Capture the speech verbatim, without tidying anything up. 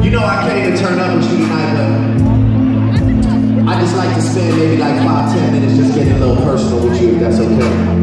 You know I came to turn up with you tonight, but I just like to spend maybe like five, ten minutes just getting a little personal with you, if that's okay.